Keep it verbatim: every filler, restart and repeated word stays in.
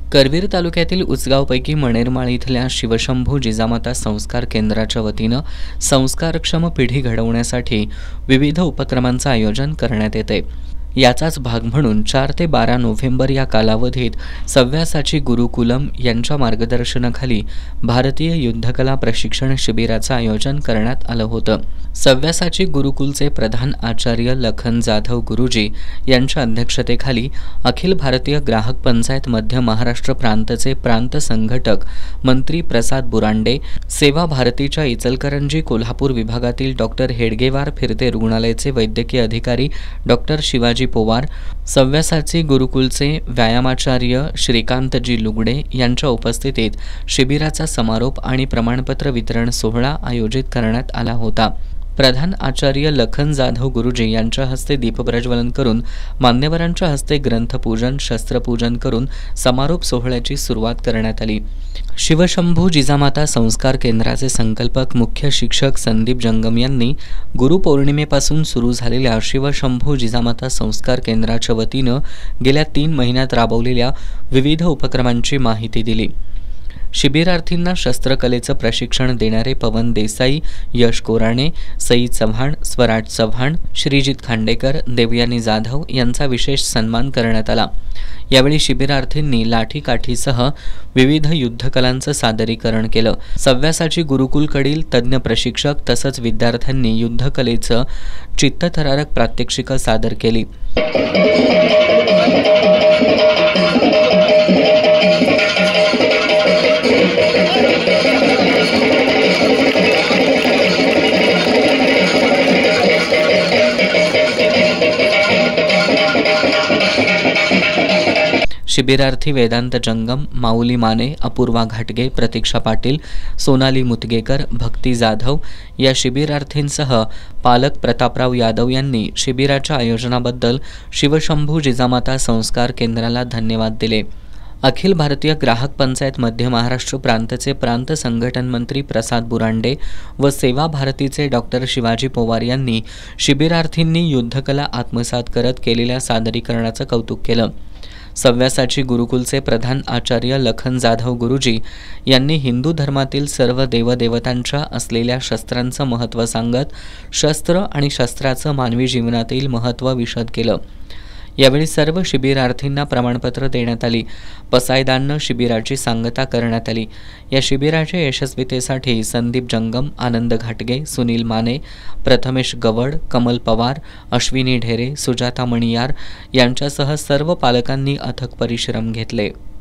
करवीर तालुक्यातील उचगावपैकी मणेरमाळ इथल्या शिवशंभू जिजामाता संस्कार केंद्राच्या वतीनं संस्कारक्षम पिढी घडवण्यासाठी विविध उपक्रमांचं आयोजन करण्यात येते। याचाच भाग म्हणून चार ते बारा नोव्हेंबर या कालावधीत सव्यासाची गुरुकुलम यांच्या मार्गदर्शनाखाली भारतीय युद्धकला प्रशिक्षण शिबिराचं आयोजन करण्यात आलं होतं। सव्यासाची गुरुकुलचे प्रधान आचार्य लखन जाधव गुरुजी यांच्या अध्यक्षतेखाली अखिल भारतीय ग्राहक पंचायत मध्य महाराष्ट्र प्रांतचे प्रांत संघटक मंत्री प्रसाद बुरांडे, सेवा भारतीच्या इचलकरंजी कोल्हापूर विभागातील डॉक्टर हेडगेवार फिरते रुग्णालयाचे वैद्यकीय अधिकारी डॉक्टर शिवाजी पोवार, सव्यासाची गुरुकुलचे व्यायामाचार्य श्रीकांतजी लुगडे यांच्या उपस्थितीत शिबिराचा समारोप आणि प्रमाणपत्र वितरण सोहळा आयोजित करण्यात आला होता। प्रधान आचार्य लखन जाधव गुरुजी यांच्या हस्ते दीपप्रज्वलन करून मान्यवरांच्या हस्ते ग्रंथपूजन शस्त्रपूजन करून समारोप सोहळ्याची सुरुवात करण्यात आली। शिवशंभू जिजामाता संस्कार केंद्राचे संकल्पक मुख्य शिक्षक संदीप जंगम यांनी गुरुपौर्णिमेपासून सुरू झालेल्या शिवशंभू जिजामाता संस्कार केंद्राच्या वतीनं गेल्या तीन महिन्यात राबवलेल्या विविध उपक्रमांची माहिती दिली। शिबिरार्थींना शस्त्रकलेचं प्रशिक्षण देणारे पवन देसाई, यश कोराणे, सई चव्हाण, स्वराज चव्हाण, श्रीजित खांडेकर, देवयानी जाधव यांचा विशेष सन्मान करण्यात आला। यावेळी शिबिरार्थींनी लाठीकाठीसह विविध युद्धकलांचं सादरीकरण केलं। सव्यासाची गुरुकुलकडील तज्ज्ञ प्रशिक्षक तसंच विद्यार्थ्यांनी युद्धकलेचं चित्तथरारक प्रात्यक्षिकं सादर केली। शिबिरार्थी वेदांत जंगम, माऊली माने, अपूर्वा घाटगे, प्रतीक्षा पाटील, सोनाली मुतगेकर, भक्ती जाधव या शिबिरार्थींसह पालक प्रतापराव यादव यांनी शिबिराच्या आयोजनाबद्दल शिवशंभू जिजामाता संस्कार केंद्राला धन्यवाद दिले। अखिल भारतीय ग्राहक पंचायत मध्य महाराष्ट्र प्रांतचे प्रांत संघटन मंत्री प्रसाद बुरांडे व सेवा भारतीचे डॉक्टर शिवाजी पोवार यांनी शिबिरार्थींनी युद्धकला आत्मसात करत केलेल्या सादरीकरणाचं कौतुक केलं। सव्यासाची गुरुकुलचे प्रधान आचार्य लखन जाधव गुरुजी यांनी हिंदू धर्मातील सर्व देवदेवतांच्या असलेल्या शस्त्रांचं महत्त्व सांगत शस्त्र आणि शस्त्राचं मानवी जीवनातील महत्त्व विशद केलं। यावेळी सर्व शिबिरार्थींना प्रमाणपत्र देण्यात आली। पसायदान शिबिराची सांगता करण्यात आली। या शिबिराच्या यशस्वीतेसाठी संदीप जंगम, आनंद घाटगे, सुनील माने, प्रथमेश गवड, कमल पवार, अश्विनी ढेरे, सुजाता मणियार यांच्यासह सर्व पालकांनी अथक परिश्रम घेतले।